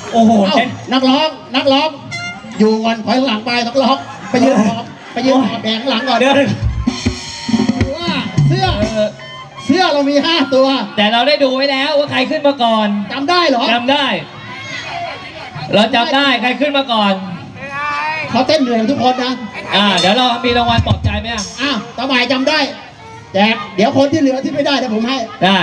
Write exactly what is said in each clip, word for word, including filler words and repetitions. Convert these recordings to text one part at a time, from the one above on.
โอ้โหนักร้องนักร้องอยู่ก่อนถอยหลังไปนักร้องไปยืนหอบไปยืนหอบแดงหลังก่อนเดี๋ยวว่าเสื้อเสื้อเรามีห้าตัวแต่เราได้ดูไว้แล้วว่าใครขึ้นมาก่อนจำได้เหรอจำได้เราจำได้ใครขึ้นมาก่อนเขาเต้นเหนื่อยทุกคนนะอ่าเดี๋ยวเรามีรางวัลปลอบใจไหมอ่ะอ้าวต่อไปจำได้แจกเดี๋ยวคนที่เหลือที่ไม่ได้เดี๋ยวผมให้ได้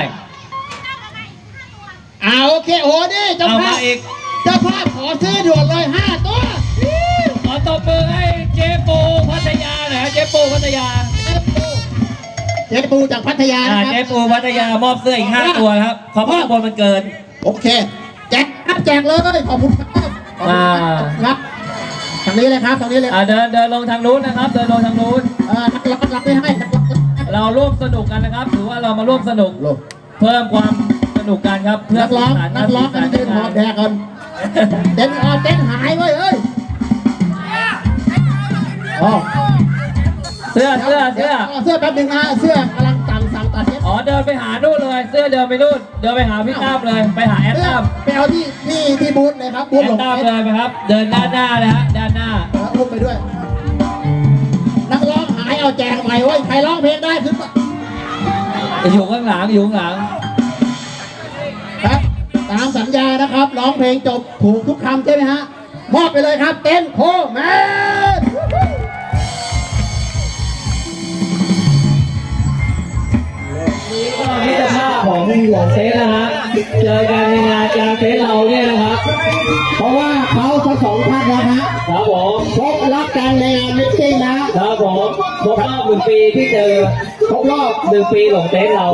อ่าโอเคโอ้ดิเจ้าภาพเจ้าภาพขอซื้อด่วนเลยห้าตัวขอตบมือให้เจ๊ปูพัทยาหน่อยเจ๊ปูพัทยาเจ๊ปูจากพัทยาเจ๊ปูพัทยามอบเสื้ออีกห้าตัวครับขอบคุณบอลมันเกินโอเคแจกครับแจกเลยขอบคุณครับครับทางนี้เลยครับทางนี้เลยเดินเดินลงทางนู้นนะครับเดินลงทางนู้นเออนักรับรับไม่ให้เราร่วมสนุกกันนะครับถือว่าเรามาร่วมสนุกเพิ่มความสนุกกันครับเพื่อนักร้องนักร้องกันเต้นหอบแดกกันเต้นออเต้นหายไว้เอ้ยเสื้อเสื้อเสื้อเสื้อแป๊บนึงนะเสื้อกำลังสั่งสั่งตัดเย็บอ๋อเดินไปหานู่นเลยเสื้อเดินไปนู่นเดินไปหาพี่ตั้มเลยไปหาแอดตั้มไปเอาที่ที่ที่บูธเลยครับบูธหลงแอดตั้มเลยไปครับเดินด้านหน้าเลยฮะด้านหน้าอุ้มไปด้วยนักร้องหายเอาแจกใหม่ไว้ใครร้องเพลงได้ขึ้นมาอยู่ข้างหลังอยู่ข้างหลังครับตามสัญญานะครับร้องเพลงจบถูกทุกคำใช่ไหมฮะมอบไปเลยครับเต้นโคแมนมิตรภาพของหลวงเซนนะฮะเจอกันในงานการเซนเราเนี่ยนะครับเพราะว่าเขาทั้งสองท่านนะฮะครับผมพบรักกันในงานมิตติ้งนะครับผมครบรอบหนึ่งปีที่เจอครบรอบหนึ่งปีหลวงเซนเรา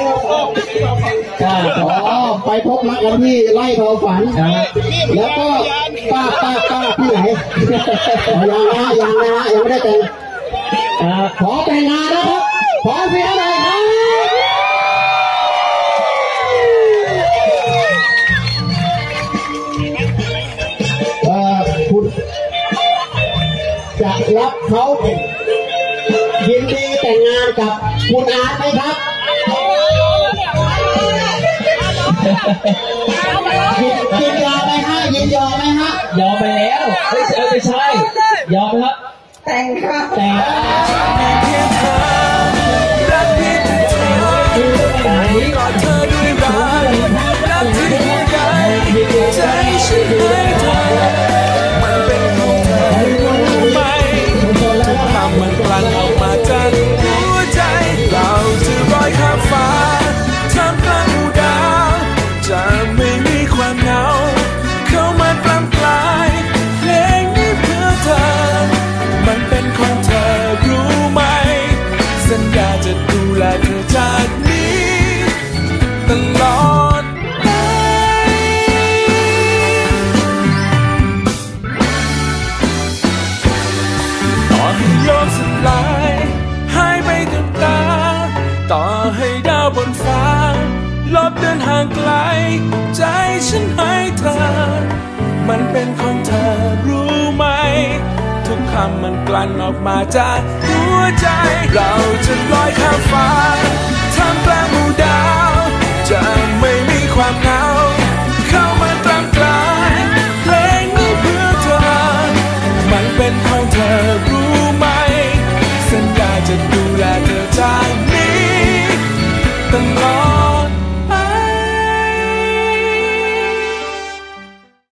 อ๋อไปพบรักกันที่ไร่ทอฝันแล้วก็ป้าป้าป้าที่ไหนยังนะยังนะยังไม่ได้แต่งขอแต่งงานนะครับขอเสียงหน่อยครับคุณจะรับเขายินดีแต่งงานกับคุณอาร์ตไหมครับยินยอมไหมฮะยินยอมไหมฮะยอมไปแล้วไม่ใช่ไม่ใช่ยอมครับแต่งครับแต่งกอดเธอด้วยรักรักที่ห่วงใยใจฉันให้เธอมันเป็นของเธอรู้ไหมทุกคำมันกลั่นออกมาจากหัวใจเราจะลอยข้ามฟ้าท่ามกลางหมู่ดาวจะไม่มีความเหงาเข้ามาปลำปลายเพลงนี้เพื่อเธอมันเป็นของเธอรู้ไหมสัญญาจะดูแลเธอจากนี้ตลอดไปต่อให้โลกสลายหายไปกับตาต่อให้ดาวบนฟ้าลบเดินห่างไกลใจฉันให้เธอมันเป็นของเธอรู้ไหมทุกคำมันกลั่นออกมาจากหัวใจเราจะลอยข้ามฟ้า